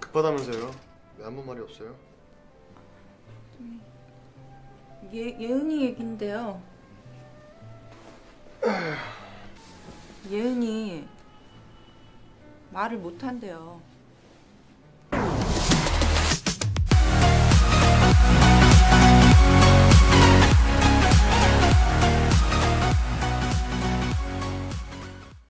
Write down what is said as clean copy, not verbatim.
급하다면서요? 왜 아무 말이 없어요? 예은이 얘긴데요. 예은이 말을 못한대요.